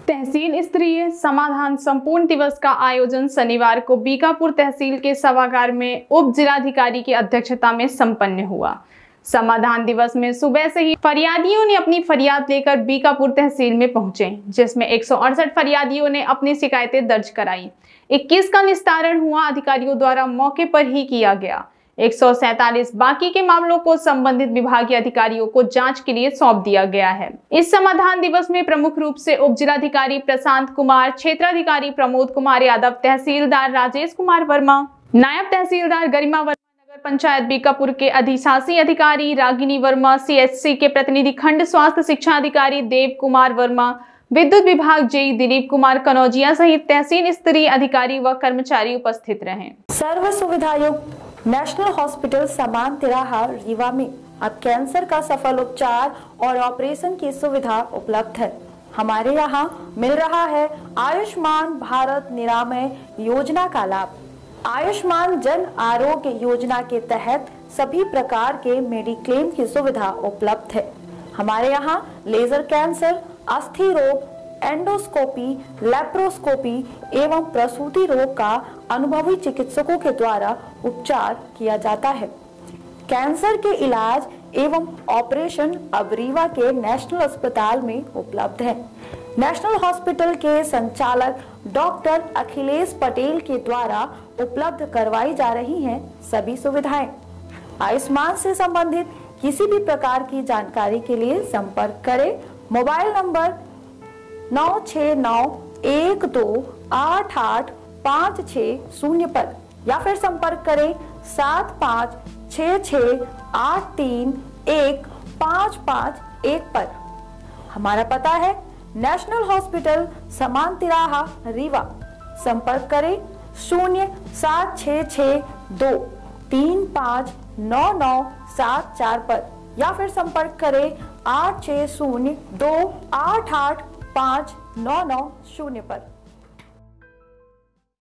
तहसील स्तरीय समाधान संपूर्ण दिवस का आयोजन शनिवार को बीकापुर तहसील के सभागार में उप जिलाधिकारी की अध्यक्षता में संपन्न हुआ। समाधान दिवस में सुबह से ही फरियादियों ने अपनी फरियाद लेकर बीकापुर तहसील में पहुंचे, जिसमें 168 फरियादियों ने अपनी शिकायतें दर्ज कराई। 21 का निस्तारण हुआ अधिकारियों द्वारा मौके पर ही किया गया। 147 बाकी के मामलों को संबंधित विभागीय अधिकारियों को जांच के लिए सौंप दिया गया है। इस समाधान दिवस में प्रमुख रूप से उप जिलाधिकारी प्रशांत कुमार, क्षेत्राधिकारी प्रमोद कुमार यादव, तहसीलदार राजेश कुमार वर्मा, नायब तहसीलदार गरिमा वर्मा, नगर पंचायत बीकापुर के अधिशासी अधिकारी रागिनी वर्मा, CHC के प्रतिनिधि खंड स्वास्थ्य शिक्षा अधिकारी देव कुमार वर्मा, विद्युत विभाग जेई दिलीप कुमार कनौजिया सहित तहसील स्तरीय अधिकारी व कर्मचारी उपस्थित रहे। सर्व सुविधायुक्त नेशनल हॉस्पिटल समान तिराहा रीवा में अब कैंसर का सफल उपचार और ऑपरेशन की सुविधा उपलब्ध है। हमारे यहाँ मिल रहा है आयुष्मान भारत निरामय योजना का लाभ। आयुष्मान जन आरोग्य योजना के तहत सभी प्रकार के मेडिक्लेम की सुविधा उपलब्ध है। हमारे यहाँ लेजर कैंसर, अस्थि रोग, एंडोस्कोपी, लेप्रोस्कोपी एवं प्रसूति रोग का अनुभवी चिकित्सकों के द्वारा उपचार किया जाता है। कैंसर के इलाज एवं ऑपरेशन अब रीवा के नेशनल अस्पताल में उपलब्ध है। नेशनल हॉस्पिटल के संचालक डॉक्टर अखिलेश पटेल के द्वारा उपलब्ध करवाई जा रही हैं सभी सुविधाएं। आयुष्मान से संबंधित किसी भी प्रकार की जानकारी के लिए संपर्क करें मोबाइल नंबर 9691288560 पर या फिर संपर्क करें 7566831551 पर। हमारा पता है नेशनल हॉस्पिटल समान तिराहा रीवा। संपर्क करें 07662359974 पर या फिर संपर्क करें 8602885990 पर।